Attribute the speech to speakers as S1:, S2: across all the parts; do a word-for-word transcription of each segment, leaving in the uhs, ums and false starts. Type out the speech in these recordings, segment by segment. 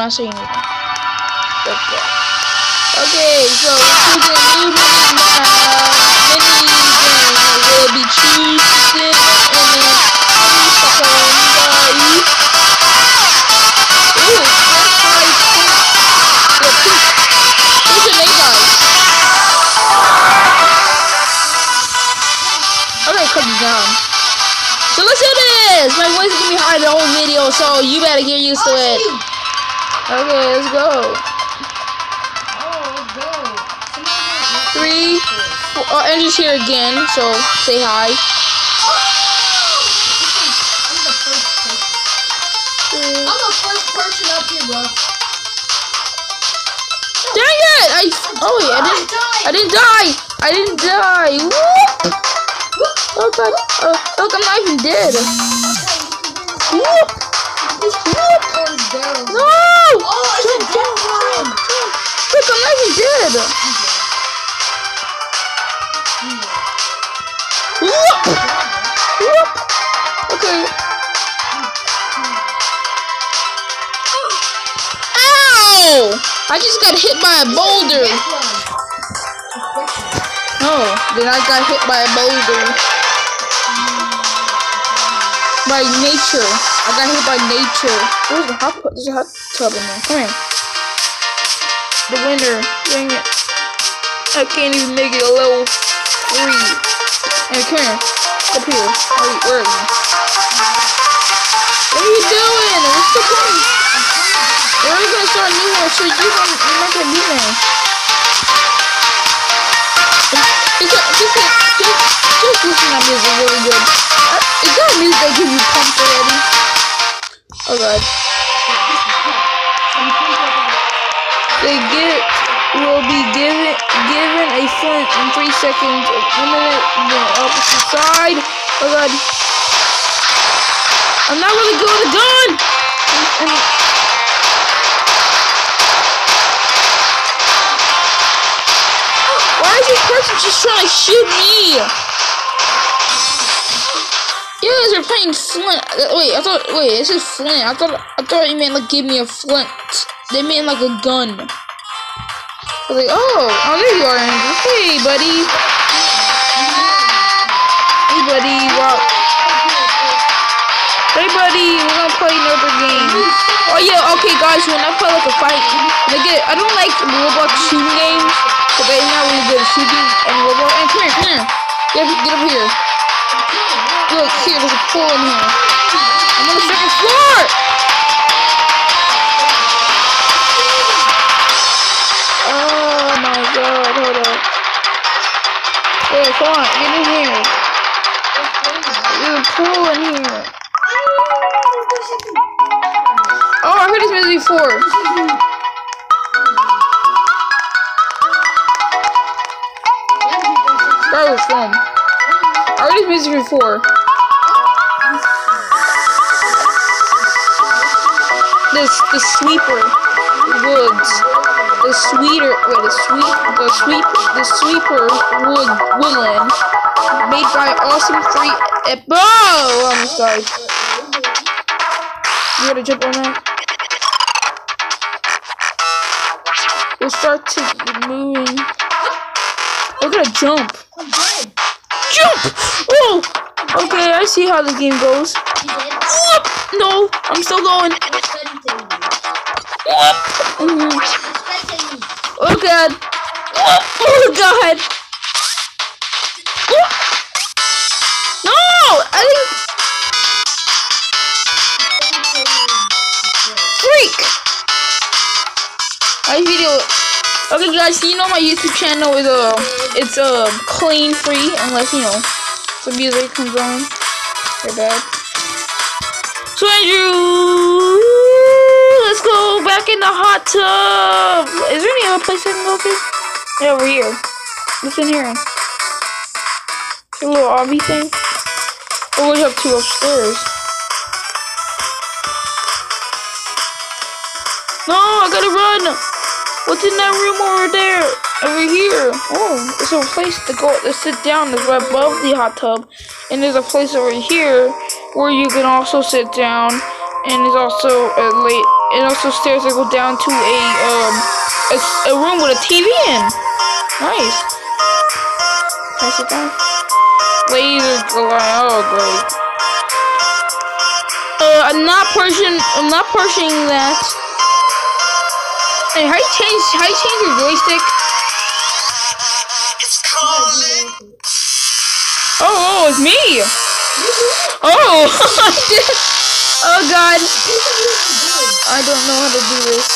S1: not say anything. Okay, okay so we're choosing a new mini, uh, mini game. Will be choose chicken and then second guy. Ooh, that's nice. Yeah, choose. Choose a name guys. Okay, cut it down. So let's do this! My voice is gonna be high the whole video, so you better get used to it. Okay, let's go.
S2: Oh, let's go.
S1: Three, four, oh, Andrew's here again, so say hi.
S2: I'm the first person. I'm the first person up here, bro.
S1: Dang it! I, oh wait, I didn't, I didn't die! I didn't die! Whoop! Oh god, uh, look, I'm not even dead. Whoop! Whoop! No!
S2: Oh, it's a death line!
S1: Look, I'm not even dead. Whoop! Whoop! Okay. Ow! I just got hit by a boulder. No, then I got hit by a boulder. By nature. I got hit by nature. Where's the hot tub? There's a hot tub in there. Come here. The winner. Dang it. I can't even make it a level three. Hey, come here. Up here. Where, where are you? What are you doing? What's the point? We're already gonna start a new one, so you're, gonna, you're not gonna be there. Just, just, just, just listen to music really good. Uh, is that music that gives you pumped already? Oh god. They get will be given given a flint in three seconds. One minute the opposite side. Oh god. I'm not really good with a gun. And, and why is this person just trying to shoot me? You guys are playing Flint. Wait, I thought. Wait, this is Flint. I thought. I thought you meant like give me a flint. They meant like a gun. I was like, oh, oh, there you are, Andrew. Hey, buddy. Hey, buddy. Wow. Hey, buddy. We're gonna play another game. Oh yeah. Okay, guys. When I play like a fight, I get. I don't like Roblox shooting games. But they're not really good at shooting and Roblox. And come here, come here. Get, get up here. Look, here, there's a pool in here. I'm on the second floor! Oh my god, hold up. Wait, come on, get in here. There's a pool in here. Oh, I heard this music before. That was fun. I heard this music before. This the sweeper woods. The sweeter wait the sweet the sweep the sweeper wood woodland made by awesome free ep oh I'm sorry. You gotta jump on that. We'll start to moving. We're gonna jump. Jump! Oh! Okay, I see how the game goes. Whoop! No, I'm still going. Whoop! Mm-hmm. Oh god! Whoop! Oh god! Whoop! No! I think. Freak! My video. Okay, guys, you know my YouTube channel is uh, it's uh clean free unless you know some music comes on. They're bad. So Andrew, let's go back in the hot tub. Is there any other place I can go to? Yeah, over here. What's in here? A little obby thing. Oh, we have two upstairs. No, I gotta run. What's in that room over there? Over here. Oh, there's a place to go to sit down. It's right above the hot tub. And there's a place over here where you can also sit down. And there's also a late and also stairs that go down to a um a, a room with a T V in. Nice. Pass it down. Laser glide. Oh great. Uh, I'm not pushing. I'm not pushing that. Hey, how you change? How you change your joystick? Oh, oh, it's me. Oh, oh God. I don't know how to do this.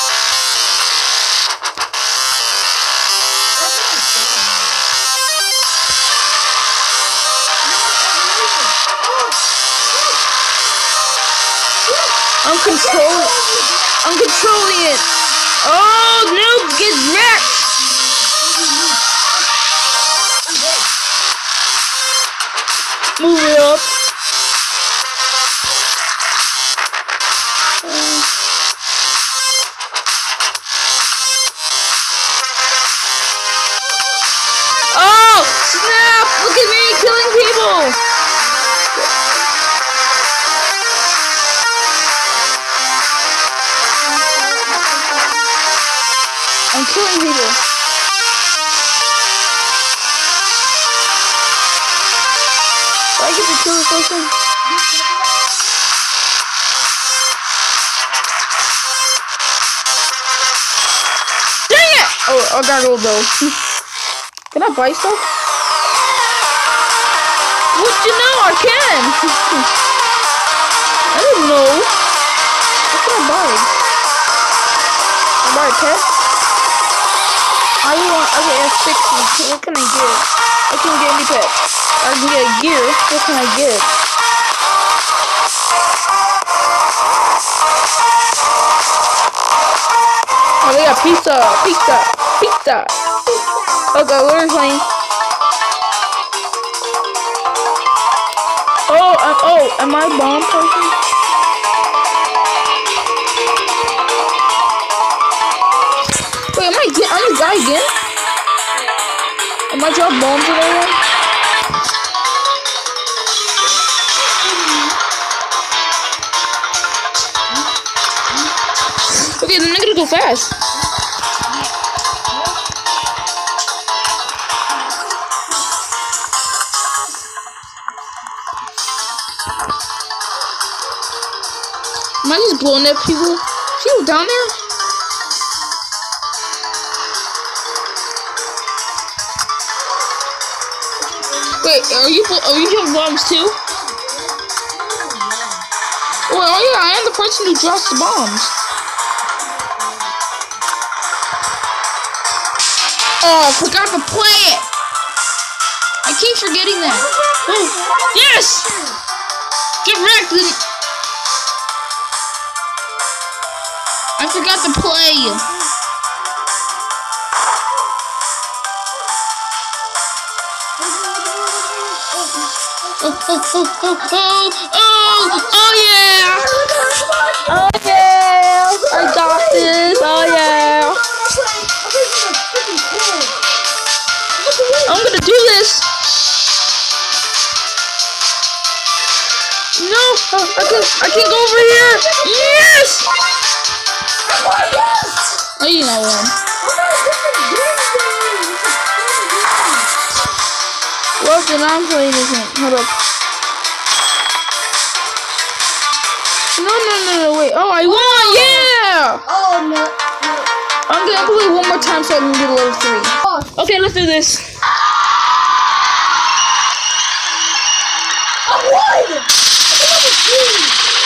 S1: I'm controlling. I'm controlling it. Oh, noob, get wrecked. Move it up. Uh. Oh, snap! Look at me killing people. I'm killing people. Do I get to kill this person? Dang it! Oh, I gotta go though. Can I buy stuff? What you know? I can. I don't know. What can I buy? Can I buy a pet? I want, okay, I have sixty. What can I get? I can get any pet. I can get a gear. What can I get? Oh, they got pizza, pizza, pizza. Okay, what are we playing? Oh, uh, oh, am I a bomb person? Wait, am I again? I'm the guy again? Am I drop bombs or anything? Okay, then I'm gonna go fast. Am I just blowing up people? People down there? Wait, are you are you doing bombs too? Well, oh yeah, I am the person who drops the bombs. Oh, I forgot to play it. I keep forgetting that. Oh, yes! Get wrecked. I forgot to play. Oh, oh, oh, oh, oh, oh, oh, yeah! Oh, yeah! I got this! Oh, yeah! I'm gonna do this! No! Oh, I can I can go over here! Yes! Oh, you know one. Well, then I'm playing this one. Hold up. No, no, no, no, wait. Oh, I won! Yeah!
S2: Oh, no.
S1: I'm gonna play one more time so I can get level three.
S2: Oh.
S1: Okay, let's do this.
S2: I won! I got level three.